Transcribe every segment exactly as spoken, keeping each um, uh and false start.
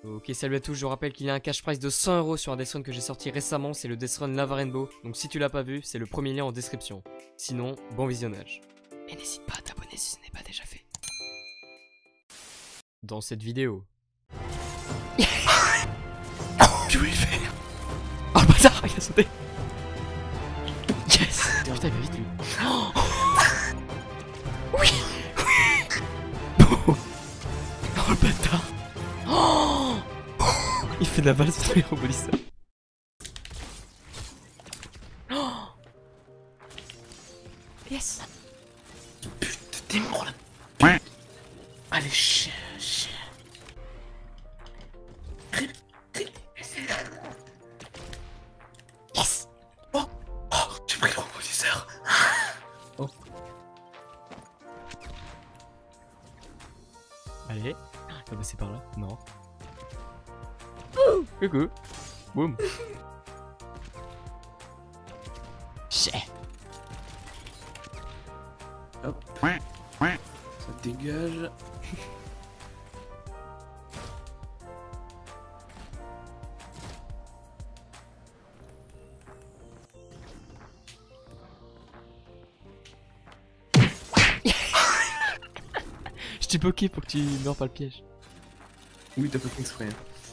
Ok, salut à tous, je vous rappelle qu'il y a un cash prize de cent euros sur un Death Run que j'ai sorti récemment, c'est le Death Run Lava Rainbow. Donc si tu l'as pas vu, c'est le premier lien en description. Sinon, bon visionnage. Et n'hésite pas à t'abonner si ce n'est pas déjà fait. Dans cette vidéo... Je voulais le faire. Oh le bâtard, il a sauté. Yes. Putain, il va vite lui. Oh. Oui. Oh le bâtard. Oh. Il fait de la balle sur les rembolisseurs. Oh. Yes. Putain, t'es mort là. Allez, chien, chien. Yes. Oh, oh, j'ai pris le rembolisseur. Oh. Allez. Il va passer par là. Non. Coucou. Boum. Chais. Hop. Ça dégage. Je t'ai bloqué pour que tu meurs pas le piège. Oui, t'as pas fait exprès.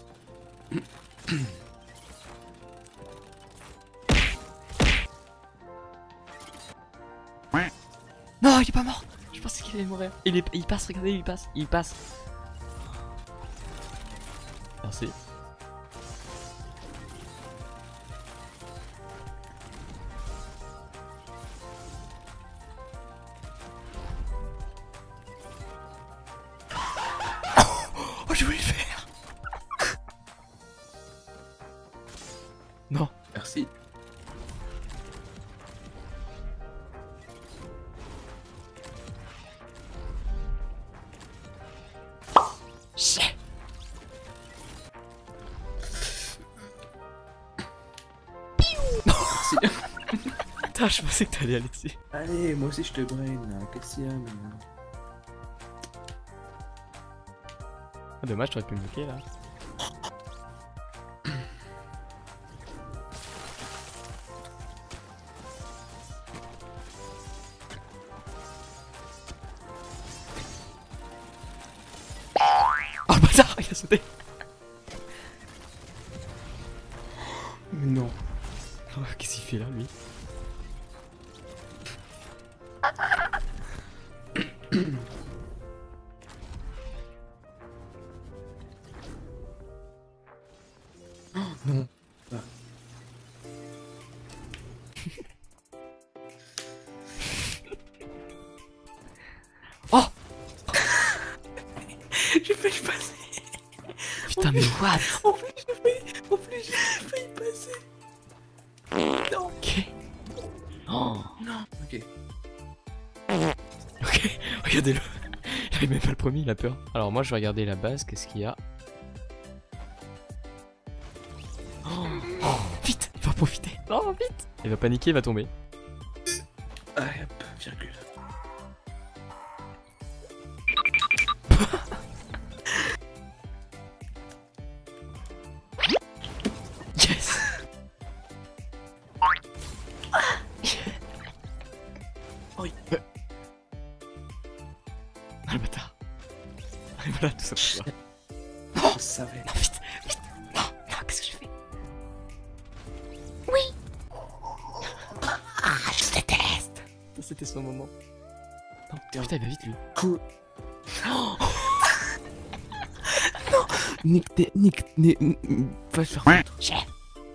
Non, il est pas mort. Je pensais qu'il allait mourir. Il, est... il passe, regardez, il passe. Il passe. Merci. Oh, je voulais le faire. Non. Merci. Chais. Merci. Putain, je pensais que t'allais aller dessus. Allez, moi aussi je te brain là. Qu'est-ce qu'il y a maintenant? Ah, dommage, t'aurais pu me bloquer là. Oh le bâtard, il a sauté. Mais non. Oh, qu'est-ce qu'il fait là lui? Non. Ah. Oh. J'ai failli passer. Putain, mais what? En plus, j'ai failli, en plus, j'ai failli passer. Non. Ok. Oh. Non. Ok. Ok, regardez-le. Il arrive même pas le premier, il a peur. Alors moi je vais regarder la base, qu'est-ce qu'il y a? Oh. Oh, vite, il va profiter. Non, vite. Il va paniquer, il va tomber. Ah, hop, virgule. Yes. Oui. Ah le bâtard. Et voilà, tout ça pour toi. Je savais. Non, vite, vite. Non, non, qu'est-ce que je fais? Oui. Ah, je déteste. C'était son moment. Non, putain, il va vite lui. Cool. Oh. Non. Nick, t'es... Nick, Nick... Va se faire foutre. Chef.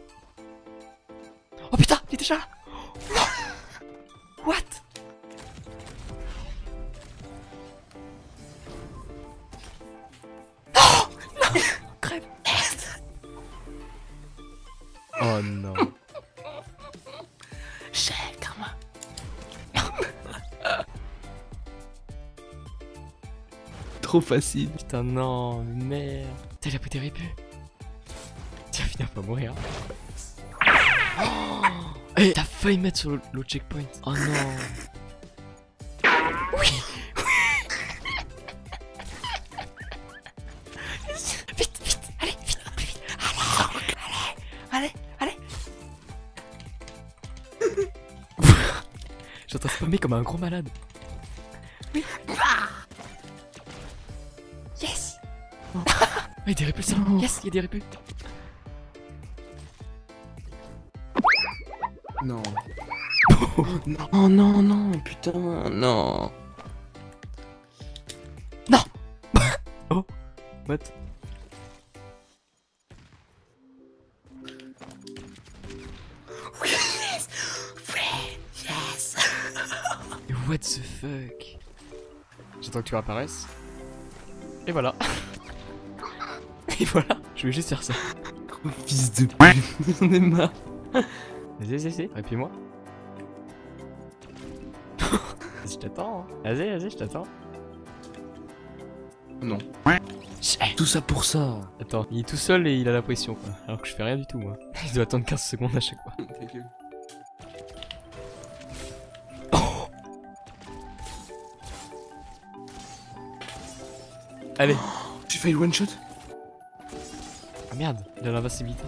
Oh putain, il est déjà là. What? Non. Non. Crève. Oh non. Chef, karma. Trop facile. Putain non, merde. Putain, il a pris des rébus. Tu vas finir par mourir. Oh. Eh, t'as failli mettre sur l'autre checkpoint. Oh non. Oui. Vite, vite, allez. spammé comme un gros malade. Oui. Yes. Oh. Il y a des répulseurs. Yes, il y a des répus. Non. Non, non, non, putain, non. Non. Oh. What? Yes. Yes. What the fuck? J'attends que tu réapparaisses. Et voilà. Et voilà. Je vais juste faire ça. Oh, fils de pute. J'en ai marre. Vas-y, vas-y, vas-y. Appuie-moi. Je t'attends. Hein. Vas-y, vas-y, je t'attends. Non. Tout ça pour ça. Attends, il est tout seul et il a la pression quoi. Alors que je fais rien du tout moi. Je dois attendre quinze secondes à chaque fois. Oh. Allez. Oh, j'ai failli one shot. Ah merde, il a l'invincibilité.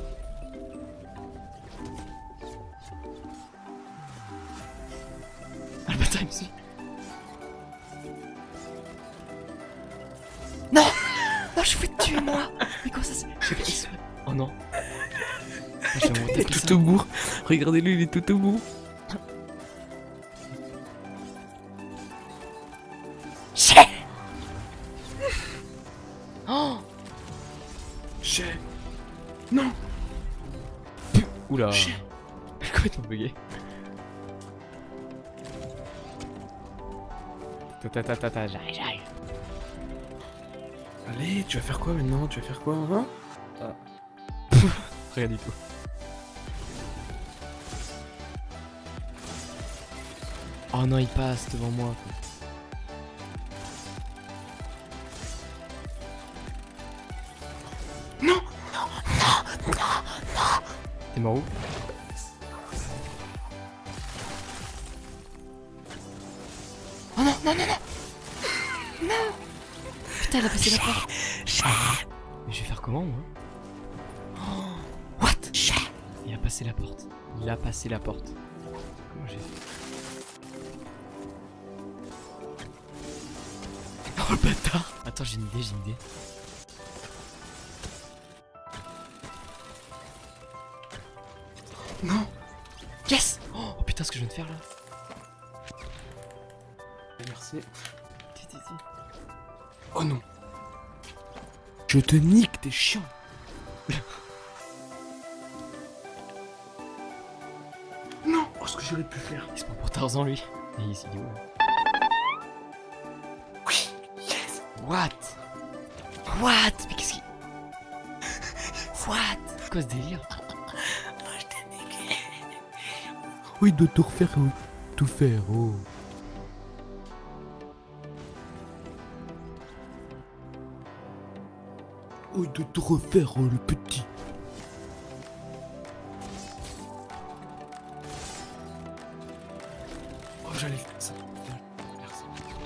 Ah le bâtard il me suit. Non. Non, je vais te tuer moi. Mais comment ça se fait? J'ai fait exprès. Oh non. Je vais monter Il est comme ça. tout au bout. Regardez-lui, il est tout au bout. Chais. Oh. Chais. Non. Oula. Chais. J'ai complètement bugué. Ta ta ta ta, j'arrive, j'arrive. Allez, tu vas faire quoi maintenant? Tu vas faire quoi, hein? Ah. Rien du tout. Oh non, il passe devant moi. Non, non, non, non, non. T'es mort où? Oh non, non, non, non. Non. Putain, elle a passé la porte. Mais je vais faire comment, moi? Oh, what? Il a passé la porte. Il a passé la porte. Comment j'ai fait? Oh le bâtard. Attends, j'ai une idée, j'ai une idée. Non. Yes. Oh putain, ce que je viens de faire là. Merci. Oh non. Je te nique, t'es chiant. Non. Oh, ce que j'aurais pu faire. Il se prend pour Tarzan lui. Et il s'est dit ouais. Oui. Yes. What? What? Mais qu'est-ce qui... What? C'est quoi ce délire? Oh, je t'ai niqué. Oh, il doit tout refaire, oh. Tout faire, oh. Oh, il doit tout refaire, oh, le petit. Oh, j'allais faire ça. Merci.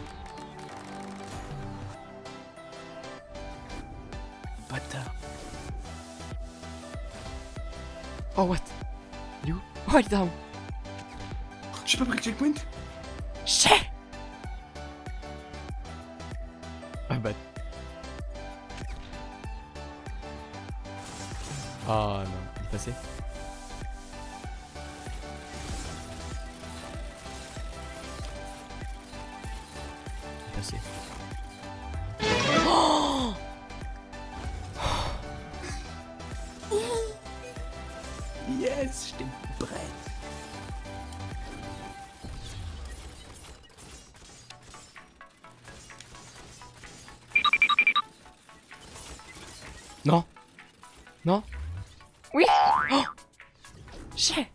Bâtard. Oh what? Il est où? Oh il est down. J'ai pas pris le checkpoint. Chais. Ah bah. Oh non, il est passé. Il est passé. Oh Yes, j'étais prêt. non. Non. Oui. Oh chais.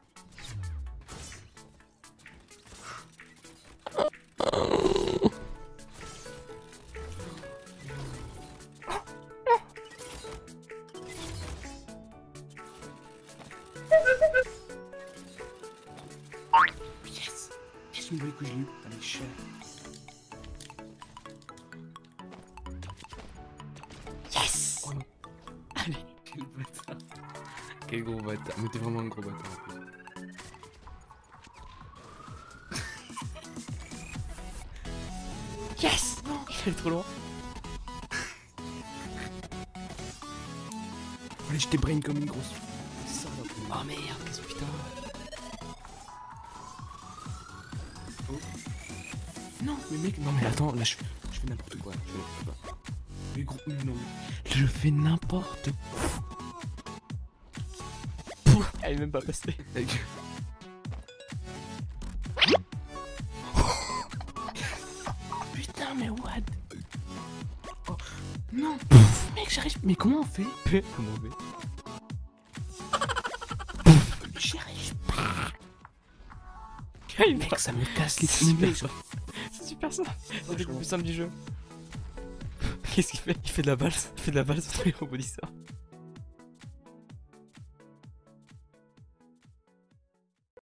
Yes. Qu'est-ce que que je l'ai eu? Allez, cher. Yes. Oh non. Allez. Quel bâtard. Quel gros bâtard. Mais t'es vraiment un gros bâtard en plus. Yes. Il est trop loin. Allez, je t'ai brain comme une grosse. Ça, là. Oh merde, qu'est-ce que putain. Oh. Non, mais mec, non, mais attends, là, je, je fais n'importe quoi. Je fais n'importe quoi. Mais gros, mais non. Je fais n'importe quoi. Elle est même pas passée. Putain, mais what? Oh, non. Mec, j'arrive. Mais comment on fait? Comment on fait? J'y arrive pas. Il Mec, ça me casse les C'est couilles. super, c'est super simple. C'est le truc le plus simple du jeu. Qu'est-ce qu'il fait? Il fait de la valse. Il fait de la valse entre les rebondisseurs.